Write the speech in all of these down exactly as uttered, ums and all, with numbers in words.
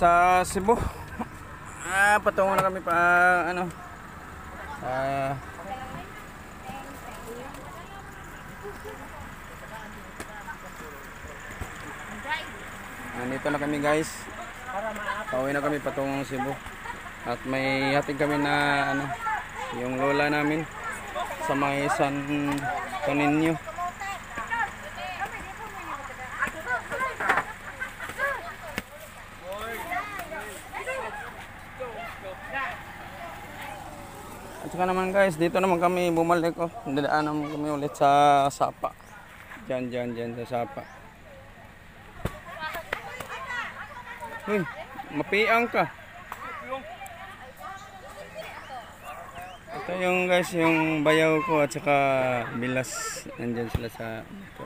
sa Cebu. Ah, patungo na kami pa ano. Ah, Nandito na kami guys. Pauwi na kami patungong Cebu. At may hatid kami na ano, yung lola namin sa may San Toninyo. At saka naman guys, dito naman kami bumalik oh. Dadaan naman kami ulit sa Sapa. Diyan, diyan, diyan sa Sapa. Uy, mapiang ka. Ito yung guys, yung bayaw ko at saka bilas. Nandyan sila sa motor.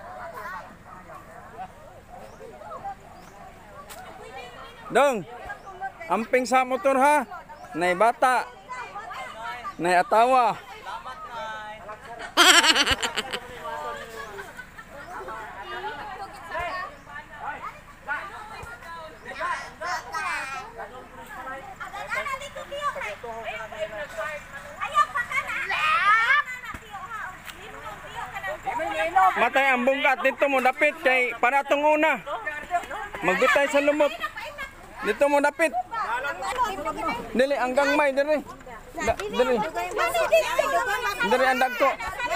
Dong, amping sa motor ha. Nay bata. Nay atawa. Matay ang bungkat dito mo dapit kay para tong una. Magbutay sa lumot. Dito mo dapit. Dili hanggang may diri. Diri. Diri ang dagko.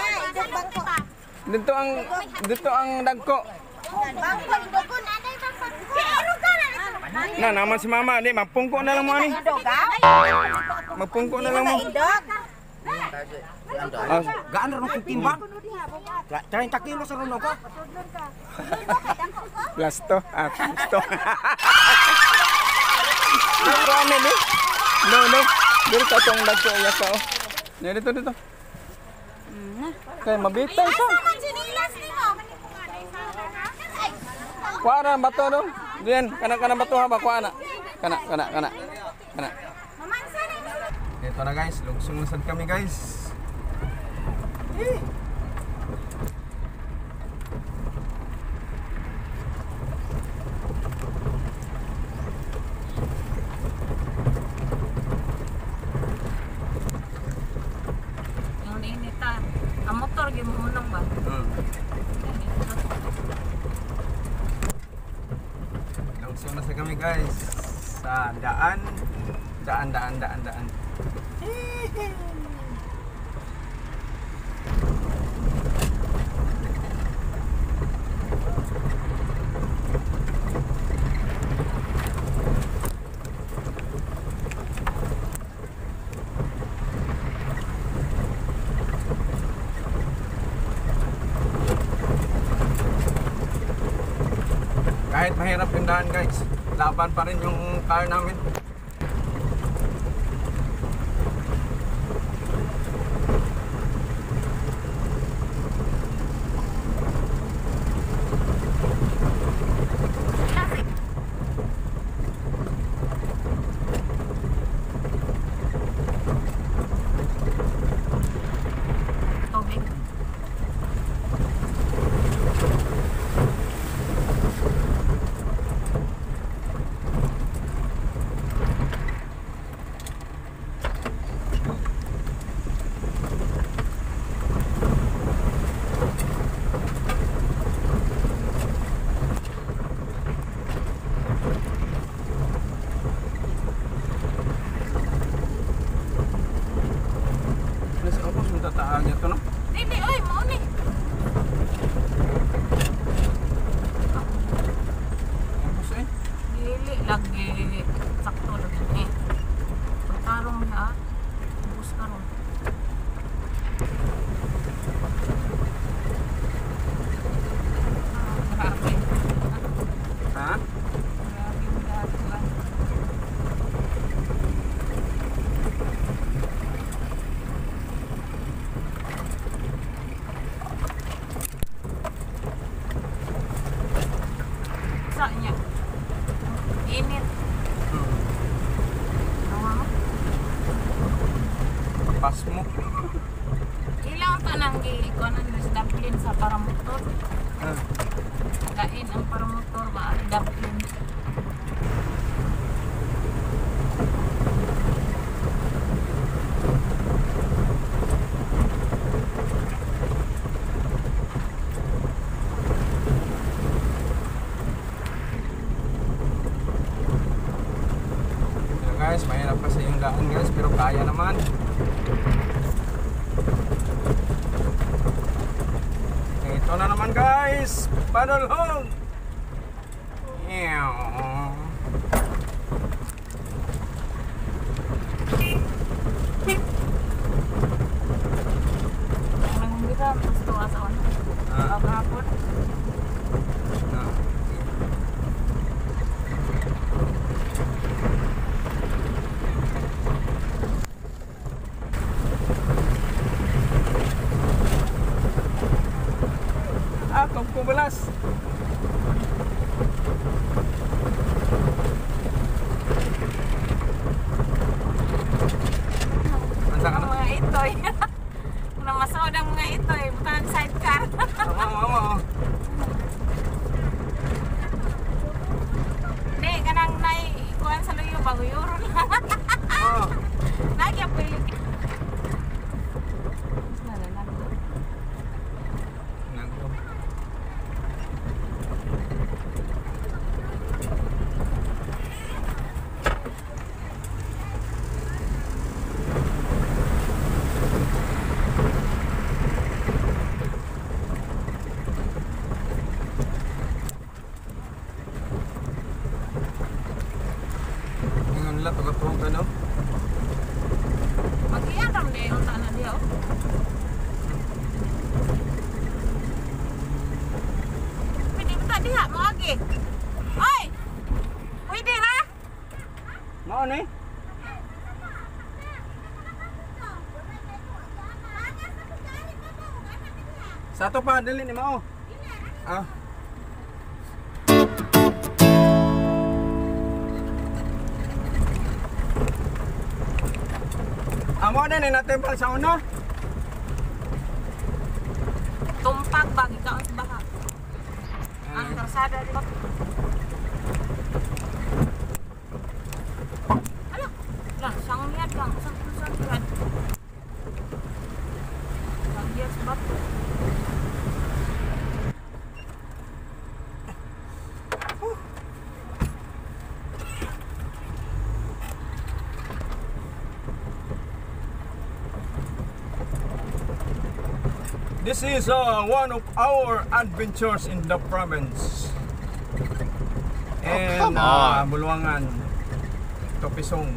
Dito ang dito ang dagko. Na naman si mama, di mapungko na lang mo ani. Mapungko na lang mo. Ah, gaan ron kung timbang. thirty kilo sa ron ko. Plasto, ah, plasto. Dito ano ni? No, no. Dito tong dagko ya ka oh. Dito dito. Kay mabitay ka. Kuana bato dong. Diyan, kana-kana bato ha ba kuana. Kana, kana, kana. Kana. Ito na guys, lungsong-lungsad kami guys. Yung inita, ang motor gimunang ba? Hmm. Lungsong na sa kami guys. Sa daan, daan, daan, daan, daan. Kahit mahirap yung daan guys, laban pa rin yung car namin. Taagya to no? Hindi, oy, mao ni. Tapos eh. Dili lagi sakto lagi ni. Pagtarong ha. Bus karon. Grabe. Ha? Grabe yung datuan. Niya. Init. Hmm. Nawa mo? Pas mo. Ilang pa nang gi-ikuan ang Dublin sa paramotor. Ah. Kain ang paramotor ba? Dublin. guys, mahirap kasi yung daan guys, pero kaya naman. Ito na naman guys, paddle home. Ew. Nangumbira, mas tuwa sa ano. Ah. Pagkapon. Ah. Ah, kumpulas. Masa ka Ang na? mga itoy. Namasod ang mga itoy. Bukan sidecar. Oo, oo, oo. Hindi, kanang nai kuhan sa luyo bago euro lang. Oo. Lagi ang pilit. Ingon lang, tugatog ano? Mag-iyan ram di yung tanah dia. Oh. Pwede ba tadi ha? Mga agi. Oy! Pwede ha? Mao ni? Sa to pa dali ni mao. Ah. Amo na ni natin pang sa uno. Tumpag bagi ka ang baha. Ang karsada di ba? Ala, lah sang lihat kang, sang sang lihat. Sang lihat sebab This is uh, one of our adventures in the province. And come uh, on. Bulwangan, Topisong.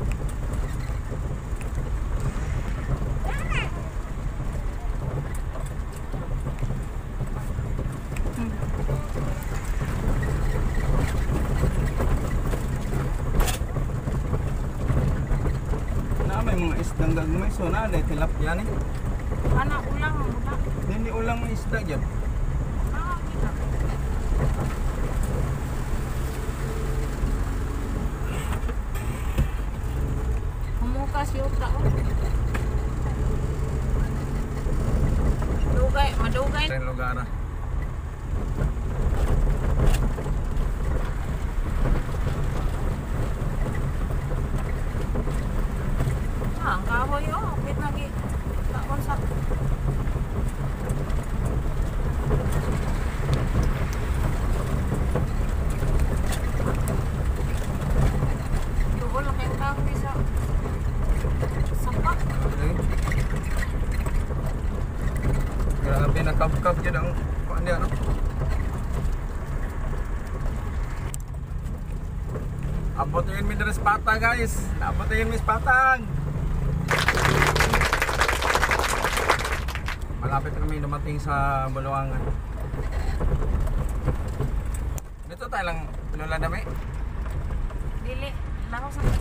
Na may mga isdang gagmay, so na na tilapia ni. anak ulang muda. Hindi ulang may isda dyan. Ah, kita. Memuka si utak. Oh. Dugay, madugay. Sa lugar. Ah, ang kahoy oh, bit lagi. Takon sa Duol lang yung kahoy sa sapak. Okay. Grabe, nakap-kap dyan ang kuhaan niya, no? Abutin mi dari Patang guys. Abutin mi Patang. Malapit na kami dumating sa Bulwangan. Dito tayo lang lula dami. Dili, lahos sa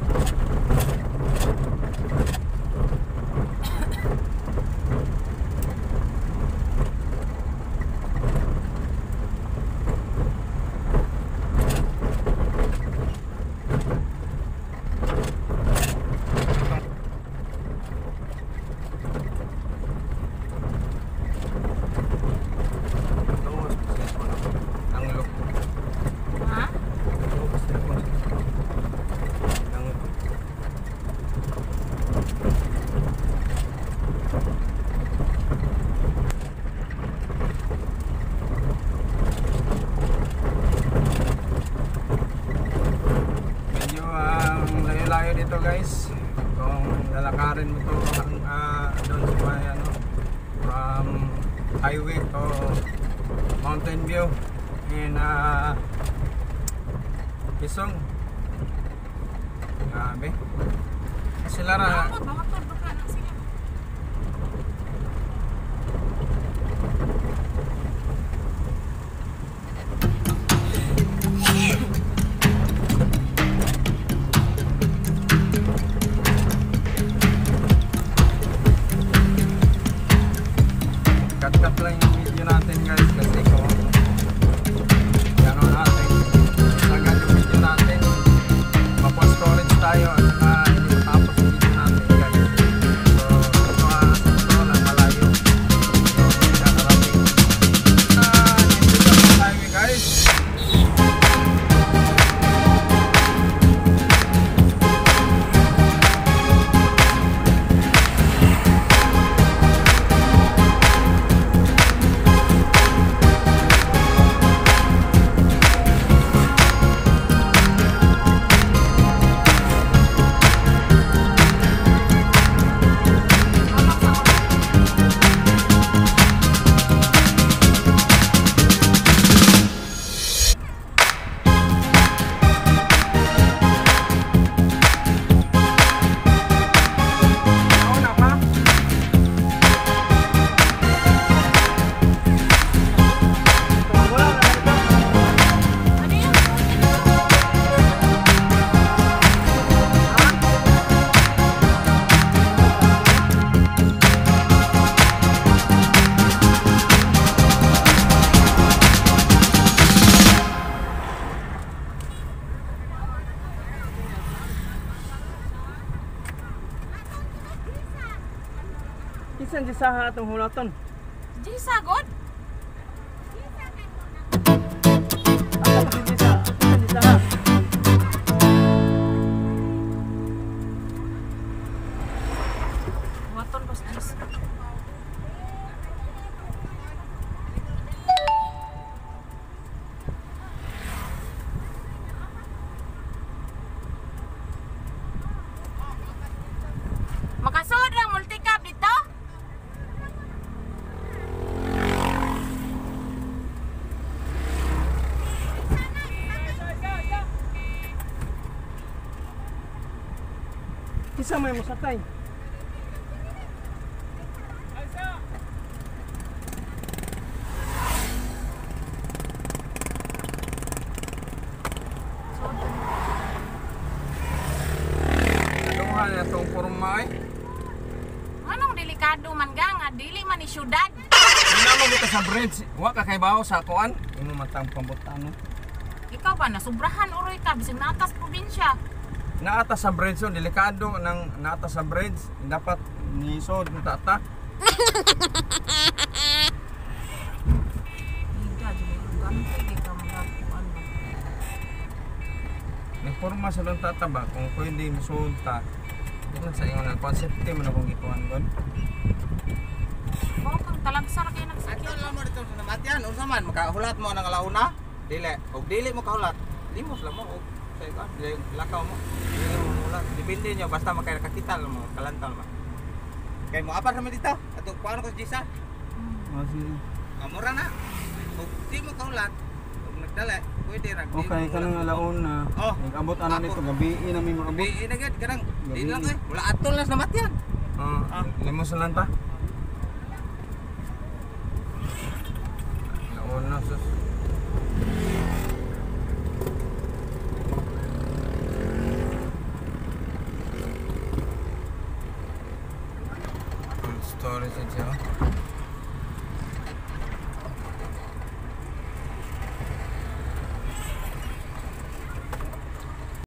Ang look. ha? to guys. Kung lalakarin mo to ang uh, doon sa may ano, from highway to Mountain View in uh, Quezon. Grabe. Sila ra Bakit? Bakit? Bakit? Sige. cut-cut lang yung video natin guys kasi kung gano'n natin sagad yung video natin mapo-storage tayo at saka hindi matapos yung video natin guys. So ito ah sa ito lang malayo, so hindi nakarating ah hindi na tayo guys. Kisan di saha atong hulaton. Di sagod. Ako kasi di sa, kisan di saha. Waton bos Jis. Makasud lang multi-cab dito. Kisa may musatay. Naduhan na itong kurma eh. Anong delikado man ga nga dili man ni syudad. Hindi mo kita sa bridge. Wa ka kay baho sa kuan. Imo matang pambutano. Ikaw ba nasubrahan uroy ka bisig natas probinsya. Naata sa bridge, so delikado ng naata sa bridge. Dapat nisod ng tata. Ida jud ganto kay ka magakuan ba. Nagporma sa ng tata ba kung pwede misod ta. Ano sa inyo ng concept mo na kung gikuan kon. Mo kang talagsar kay nagsakit. Ito lang mo dito sa namatian. Unsa man makahulat mo nang alauna? Dili. Og dili mo kahulat. Limos lang mo og sa iba. Dili lakaw mo. Dili mo hulat. Depende nyo basta makay nakakita lang mo kalantal ba. Kay mo apar naman dito. Atong paano ko Jisa? Oh, sige. Amura na. Og di mo kahulat. Og nagdala pwede ra. Di Okay, mo kanang hulat. alaon na. Oh. Nag-abot ana nito gabi na may makabot. Di na gid kanang di Gabi. lang eh. Wala atol na sa namatian. Ah, limos lang ta. Alaon na sus.